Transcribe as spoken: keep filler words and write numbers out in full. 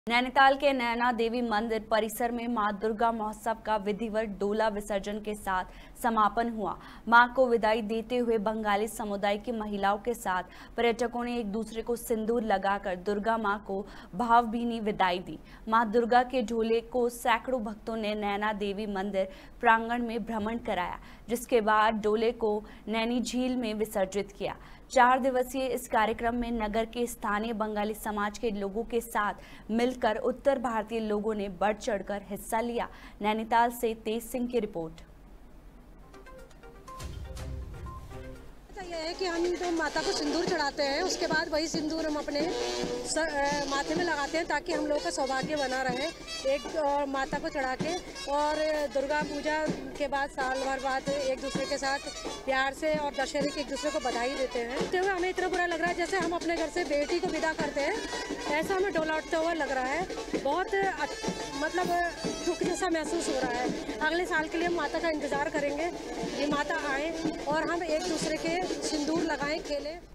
नैनीताल के नैना देवी मंदिर परिसर में मां दुर्गा महोत्सव का विधिवत डोला विसर्जन के साथ समापन हुआ। मां को विदाई देते हुए बंगाली समुदाय की महिलाओं के साथ पर्यटकों ने एक दूसरे को सिंदूर लगाकर दुर्गा मां को भावभीनी विदाई दी। मां दुर्गा के डोले को सैकड़ों भक्तों ने नैना देवी मंदिर प्रांगण में भ्रमण कराया, जिसके बाद डोले को नैनी झील में विसर्जित किया। चार दिवसीय इस कार्यक्रम में नगर के स्थानीय बंगाली समाज के लोगों के साथ मिलकर उत्तर भारतीय लोगों ने बढ़ चढ़कर हिस्सा लिया। नैनीताल से तेज सिंह की रिपोर्ट। यह है कि हम तो माता को सिंदूर चढ़ाते हैं, उसके बाद वही सिंदूर हम अपने माथे में लगाते हैं ताकि हम लोगों का सौभाग्य बना रहे। एक माता को चढ़ा के और दुर्गा पूजा के बाद साल भर बाद एक दूसरे के साथ प्यार से और दशहरे के एक दूसरे को बधाई देते हैं। तो हमें इतना बुरा लग रहा है जैसे हम अपने घर से बेटी को विदा करते हैं, ऐसा हमें डोला उठते हुए लग रहा है। बहुत मतलब दुख जैसा महसूस हो रहा है। अगले साल के लिए हम माता का इंतज़ार करेंगे, ये माता आए और हम एक दूसरे के सिंदूर लगाएं, खेलें।